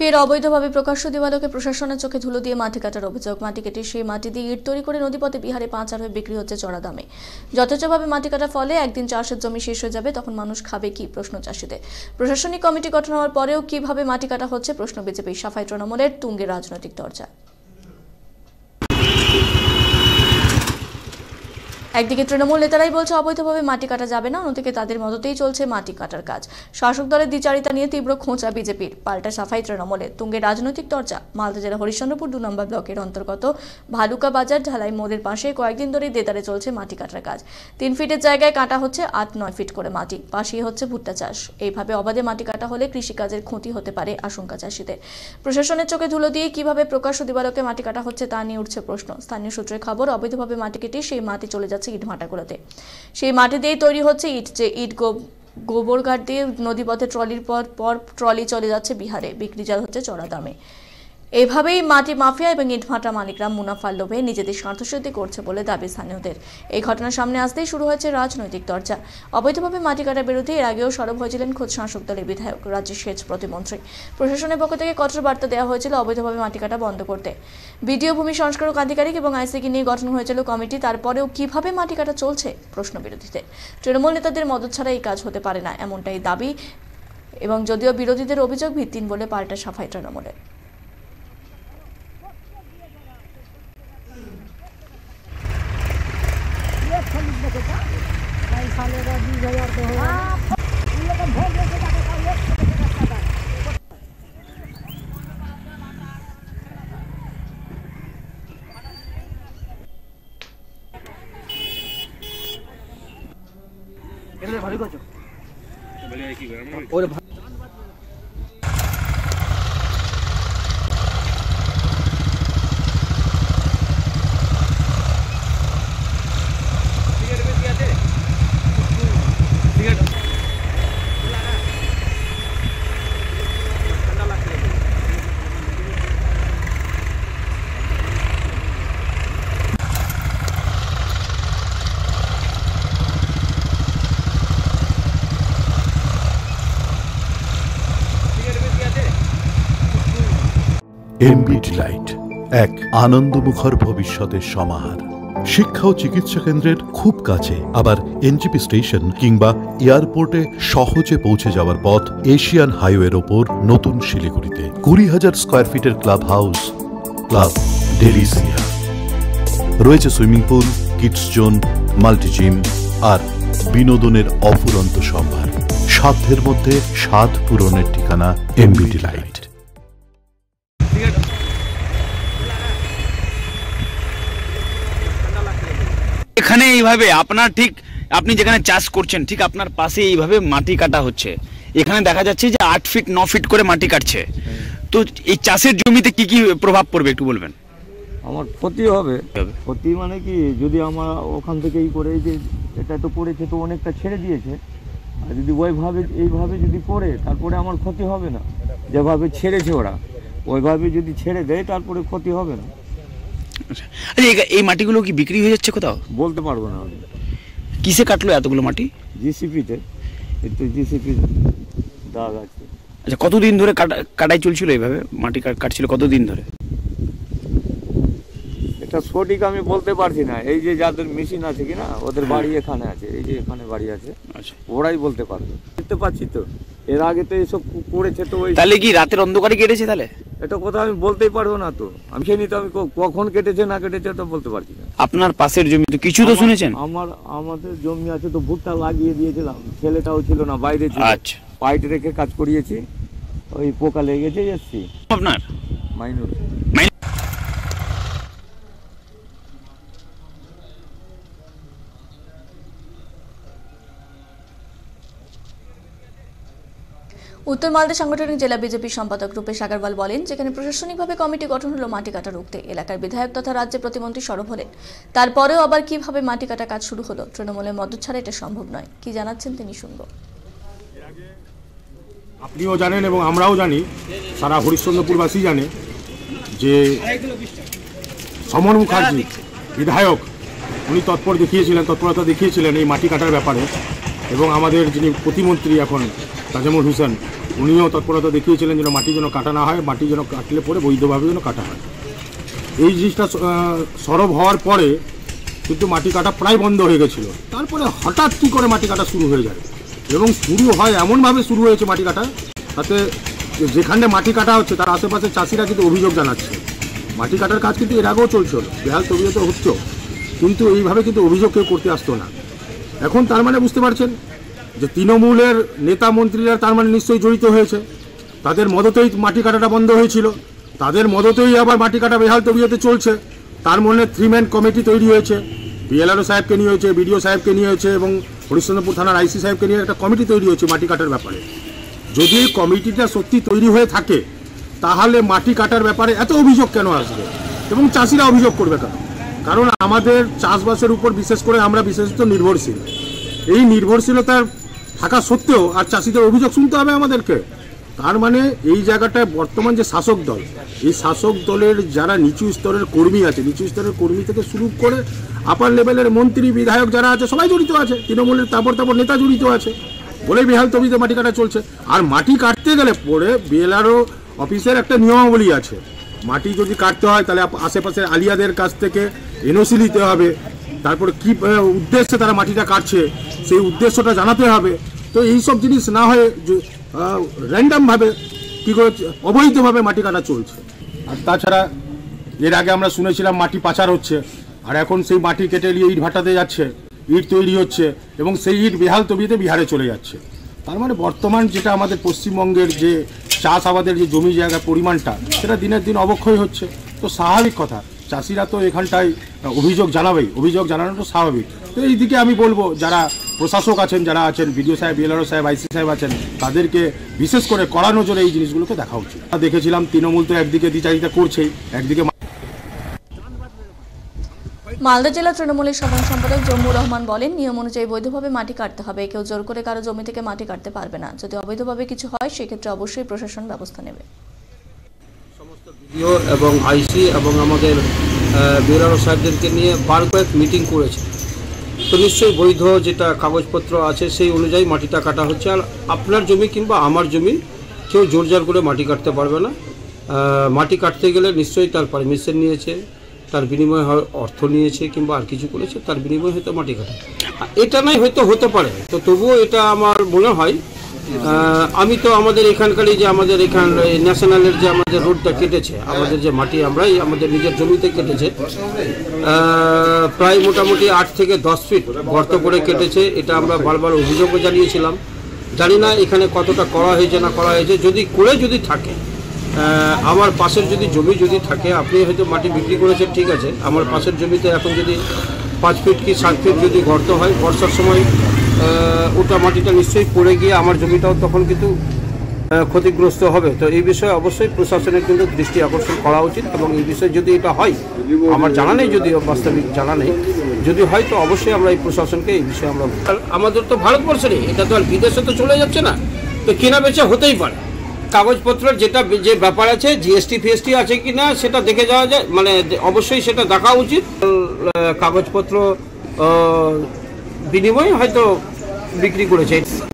ফের অবৈধভাবে প্রকাশ্য দেওয়ালকে প্রশাসনের চোখে ধুলো দিয়ে মাটি কাটার অভিযোগ। মাটি কেটে সেই মাটি দিয়ে ইট তৈরি করে নদীপথে বিহারে পাচার হয়ে বিক্রি হচ্ছে চড়া দামে। যথেচ্ছভাবে মাটি কাটার ফলে একদিন চাষের জমি শেষ হয়ে যাবে, তখন মানুষ খাবে কি? প্রশ্ন চাষিদের। প্রশাসনিক কমিটি গঠন হওয়ার পরেও কিভাবে মাটি কাটা হচ্ছে প্রশ্ন বিজেপি সাফাই তৃণমূলের তুঙ্গে রাজনৈতিক দরজা। একদিকে তৃণমূল নেতারাই বলছে অবৈধভাবে মাটি কাটা যাবে না, অন্যদিকে তাদের মদতেই চলছে মাটি কাটার কাজ। শাসক দলের দ্বিচারিতা নিয়ে তীব্র খোঁচা বিজেপির, পাল্টা সাফাই তৃণমূলের। তুঙ্গে রাজনৈতিক দরজা। মালদা জেলা হরিশ্চন্দ্রপুর 2 নম্বর ব্লকের অন্তর্গত ভালুকা বাজার ঢালাই মোড়ের পাশে কয়েকদিন ধরেই দেদারে চলছে মাটি কাটার কাজ। 3 ফিটের জায়গায় কাটা হচ্ছে 8-9 ফিট করে মাটি। পাশেই হচ্ছে ভুট্টা চাষ। এইভাবে অবাধে মাটি কাটা হলে কৃষিকাজের ক্ষতি হতে পারে আশঙ্কা চাষিদের। প্রশাসনের চোখে ধুলো দিয়ে কিভাবে প্রকাশ্য দিবালোকে মাটি কাটা হচ্ছে তা নিয়ে উঠছে প্রশ্ন। স্থানীয় সূত্রের খবর, অবৈধভাবে মাটি কেটে সেই মাটি চলে যাচ্ছে ইট ভাটাগুলোতে। সেই মাটি দিয়েই তৈরি হচ্ছে ইট। যে ইট গোবর ঘাট দিয়ে নদীপথে ট্রলির পর ট্রলি চলে যাচ্ছে বিহারে, বিক্রি হচ্ছে চড়া দামে। এভাবেই মাটি মাফিয়া এবং ইট ভাটা মালিকরা মুনাফার লোভে নিজেদের স্বার্থসিদ্ধি করছে বলে দাবি স্থানীয়দের। এই ঘটনা সামনে আসতেই শুরু হয়েছে রাজনৈতিক দরজা। অবৈধভাবে মাটি কাটার বিরুদ্ধে এর আগেও সরব হয়েছিলেন খোদ শাসক দলের বিধায়ক, রাজ্যের সেচ প্রতিমন্ত্রী। প্রশাসনের পক্ষ থেকে কঠোর বার্তা দেওয়া হয়েছিল অবৈধভাবে মাটি কাটা বন্ধ করতে। বিডিও, ভূমি সংস্কারক আধিকারিক এবং আইসিকে নিয়ে গঠন হয়েছিল কমিটি। তারপরেও কিভাবে মাটি কাটা চলছে প্রশ্ন বিরোধীদের। তৃণমূল নেতাদের মদত ছাড়া এই কাজ হতে পারে না, এমনটাই দাবি। এবং যদিও বিরোধীদের অভিযোগ ভিত্তিহীন বলে পাল্টা সাফাই তৃণমূলের। এমবিটি লাইট, এক আনন্দমুখর ভবিষ্যতের সমাহার। শিক্ষা ও চিকিৎসা কেন্দ্রের খুব কাছে, আবার এনজিপি স্টেশন কিংবা এয়ারপোর্টে সহজে পৌঁছে যাওয়ার পথ এশিয়ান হাইওয়ের ওপর নতুন শিলিগুড়িতে। 20,000 স্কয়ার ফিটের ক্লাব হাউস, ক্লাব ডেলিসিয়া। রয়েছে swimming pool, kids zone, multi gym আর বিনোদনের অফুরন্ত সম্ভার। সাধ্যের মধ্যে স্বাদ পূরণের ঠিকানা এমবিটি লাইট। এখানে এইভাবে আপনার ঠিক আপনি যেখানে চাষ করছেন ঠিক আপনার পাশে এইভাবে মাটি কাটা হচ্ছে। এখানে দেখা যাচ্ছে যে 8 ফিট 9 ফিট করে মাটি কাটছে। তো এই চাষের জমিতে কি কি প্রভাব পড়বে একটু বলবেন? আমার ক্ষতি হবে। ক্ষতি মানে কি, যদি আমরা ওখান থেকেই করে যে এটা তো করেছে তো অনেকটা ছেড়ে দিয়েছে, আর যদি ওইভাবে এইভাবে যদি করে তারপরে আমার ক্ষতি হবে না। যেভাবে ছেড়েছে ওরা ওইভাবে যদি ছেড়ে দেয় তারপরে ক্ষতি হবে না। আচ্ছা, এই মাটিগুলো কি বিক্রি হয়ে যাচ্ছে কোথাও? বলতে পারবো না। কিসে কাটলো এতগুলো মাটি? জিসিপিতে, একটু জিসিপি দাগ আছে। আচ্ছা, কতদিন ধরে কাটাই চলছিল এইভাবে মাটি কাটছিল কতদিন ধরে? এটা সঠিক আমি বলতে পারছি না। এই যে যাদের মেশিন আছে কিনা ওদের বাড়ি এখানে আছে, এই যে এখানে বাড়ি আছে। আচ্ছা, ওরাই বলতে পারবে। দেখতে পাচ্ছি তো এর আগে তো এসব করেছে। তো ওই তাহলে কি রাতের অন্ধকারে কেটেছে? তাহলে এটা কথা আমি বলতেই পারবো না। তো আমি খেয়ে তো আমি কখন কেটেছে না কেটেছে তো বলতে পারছি না। আপনার পাশের জমি তো কিছু তো শুনেছেন? আমাদের জমি আছে তো ভুট্টা লাগিয়ে দিয়েছিলাম, ছেলেটাও ছিল না, বাইরে ছিল। আচ্ছা, পাইট রেখে কাজ করিয়েছি, ওই পোকা লেগেছে এসছি। আপনার মাইনুর। উত্তর মালদা সাংগঠনিক জেলা বিজেপি সম্পাদক রূপেশ আগরওয়াল বলেন, যেখানে প্রশাসনিকভাবে কমিটি গঠন হলো মাটি কাটা রুখতে, এলাকার বিধায়ক তথা রাজ্যের প্রতিমন্ত্রী সরব হলেন। তারপরেও আবার কিভাবে মাটি কাটা কাজ শুরু হলো? তৃণমূলের মদত ছাড়া এটা সম্ভব নয়। কি জানাচ্ছেন তিনি শুনব। আপনিও জানেন এবং আমরাও জানি, সারা হরিশ্চন্দ্রপুরবাসী জানে যে সমর মুখার্জি বিধায়ক উনি তৎপরতা দেখিয়েছিলেন এই মাটি কাটার ব্যাপারে। এবং আমাদের যিনি প্রতিমন্ত্রী এখন তাজমুল হোসেন উনিও তৎপরতা দেখিয়েছিলেন যেন মাটি যেন কাটা না হয়, মাটি যেন কাটলে পরে বৈধভাবে যেন কাটা হয়। এই জিনিসটা সরব হওয়ার পরে কিন্তু মাটি কাটা প্রায় বন্ধ হয়ে গেছিলো। তারপরে হঠাৎ কী করে মাটি কাটা শুরু হয়ে যায়, এবং শুরু হয় এমনভাবে শুরু হয়েছে মাটি কাটা, তাতে যেখানে মাটি কাটা হচ্ছে তার আশেপাশে চাষিরা কিন্তু অভিযোগ জানাচ্ছে। মাটি কাটার কাজ কিন্তু এর আগেও চলছিল, বেহাল তবিয়ত হচ্ছে, কিন্তু এইভাবে কিন্তু অভিযোগ কেউ করতে আসতো না। এখন তার মানে বুঝতে পারছেন যে তৃণমূলের নেতা মন্ত্রীরা তার মানে নিশ্চয়ই জড়িত হয়েছে, তাদের মদতেই মাটি কাটাটা বন্ধ হয়েছিল, তাদের মদতেই আবার মাটি কাটা বেহাল তবিয়তে চলছে। তার মনে 3-ম্যান কমিটি তৈরি হয়েছে, বিএলআরও সাহেবকে নিয়ে হয়েছে, বিডিও সাহেবকে নিয়ে হয়েছে, এবং হরিশ্চন্দ্রপুর থানার আইসি সাহেবকে নিয়ে একটা কমিটি তৈরি হয়েছে মাটি কাটার ব্যাপারে। যদি এই কমিটিটা সত্যি তৈরি হয়ে থাকে তাহলে মাটি কাটার ব্যাপারে এত অভিযোগ কেন আসবে, এবং চাষিরা অভিযোগ করবে কেন? কারণ আমাদের চাষবাসের উপর বিশেষ করে আমরা বিশেষত নির্ভরশীল। এই নির্ভরশীলতার থাকা সত্ত্বেও আর চাষিদের অভিযোগ শুনতে হবে আমাদেরকে। তার মানে এই জায়গাটায় বর্তমান যে শাসক দল, এই শাসক দলের যারা নিচু স্তরের কর্মী আছে, নিচু স্তরের কর্মী থেকে শুরু করে আপার লেভেলের মন্ত্রী বিধায়ক যারা আছে সবাই জড়িত আছে, তৃণমূলের তারপর নেতা জড়িত আছে বলেই বেহাল তবিতে মাটি কাটা চলছে। আর মাটি কাটতে গেলে পরে বিএলআরও অফিসের একটা নিয়মাবলী আছে, মাটি যদি কাটতে হয় তাহলে আশেপাশের আলিয়াদের কাছ থেকে এনওসি নিতে হবে, তারপরে কী উদ্দেশ্যে তারা মাটিটা কাটছে সেই উদ্দেশ্যটা জানাতে হবে। তো এইসব জিনিস না হয়ে র্যান্ডামভাবে কী করে অবৈধভাবে মাটি কাটা চলছে। আর তাছাড়া এর আগে আমরা শুনেছিলাম মাটি পাচার হচ্ছে, আর এখন সেই মাটি কেটে নিয়ে ইট ভাটাতে যাচ্ছে, ইট তৈরি হচ্ছে, এবং সেই ইট বেহাল তবিতে বিহারে চলে যাচ্ছে। তার মানে বর্তমান যেটা আমাদের পশ্চিমবঙ্গের যে চাষাবাদের যে জমি জায়গার পরিমাণটা সেটা দিনের দিন অবক্ষয় হচ্ছে। তো স্বাভাবিক কথা, চাষিরা তো এখানটায় অভিযোগ জানাবেই, অভিযোগ জানানোটা স্বাভাবিক। তো এই দিকে আমি বলবো যারা প্রশাসক আছেন, যারা আছেন বিডিও সাহেব, বিএলআরও সাহেব, আইসি সাহেব আছেন, তাদেরকে বিশেষ করে কড়া নজরে এই জিনিসগুলোকে দেখা উচিত। দেখেছিলাম তৃণমূল তো একদিকে দ্বিচারিতা করছেই, একদিকে মালদা জেলা তৃণমূলের সাধারণ সম্পাদক জম্মুর রহমান বলেন, নিয়ম অনুযায়ী বৈধভাবে মাটি কাটতে হবে, কেউ জোর করে কারো জমি থেকে মাটি কাটতে পারবে না। যদি অবৈধভাবে কিছু হয় সেক্ষেত্রে অবশ্যই প্রশাসন ব্যবস্থা নেবে। সমস্ত বিডিও এবং আইসি এবং আমাদের বিএলআরও সাহেবদেরকে নিয়ে বার কয়েক মিটিং করেছে, তো নিশ্চয়ই বৈধ যেটা কাগজপত্র আছে সেই অনুযায়ী মাটিটা কাটা হচ্ছে। আর আপনার জমি কিংবা আমার জমি কেউ জোর জার করে মাটি কাটতে পারবে না। মাটি কাটতে গেলে নিশ্চয়ই তার পারমিশন নিয়েছে, তার বিনিময়ে অর্থ নিয়েছে কিংবা আর কিছু করেছে, তার বিনিময়ে হয়তো মাটি কাটা। এটা নয় হয়তো হতে পারে, তো তবুও এটা আমার মনে হয় আমি তো আমাদের এখানকারই যে আমাদের এখান ন্যাশনালের যে আমাদের রোডটা কেটেছে, আমাদের যে মাটি আমরাই আমাদের নিজের জমিতে কেটেছে, প্রায় মোটামুটি 8 থেকে 10 ফিট গর্ত করে কেটেছে। এটা আমরা বারবার অভিযোগও জানিয়েছিলাম। জানি না এখানে কতটা করা হয়েছে না করা হয়েছে। যদি থাকে আমার পাশের জমি যদি থাকে, আপনি হয়তো মাটি বিক্রি করেছেন ঠিক আছে, আমার পাশের জমিতে এখন যদি 5 ফিট কি 7 ফিট যদি গর্ত হয়, বর্ষার সময় ওটা মাটিটা নিশ্চয়ই পড়ে গিয়ে আমার জমিটাও তখন কিন্তু ক্ষতিগ্রস্ত হবে। তো এই বিষয়ে অবশ্যই প্রশাসনের কিন্তু দৃষ্টি আকর্ষণ করা উচিত, এবং এই বিষয়ে যদি এটা হয়, আমার জানা নেই, যদিও বাস্তবিক জানা নেই, যদি হয় তো অবশ্যই আমরা এই প্রশাসনকে এই বিষয়ে আমরা, আমাদের তো ভারতবর্ষেরই, এটা তো আর বিদেশে তো চলে যাচ্ছে না, তো কেনা বেচা হতেই পারে। কাগজপত্রের যে ব্যাপার আছে, জিএসটি ফিএসটি আছে কি না সেটা দেখে যাওয়া যায়, মানে অবশ্যই সেটা দেখা উচিত। কাগজপত্র বিনিময়ে হয়তো বিক্রি করেছে।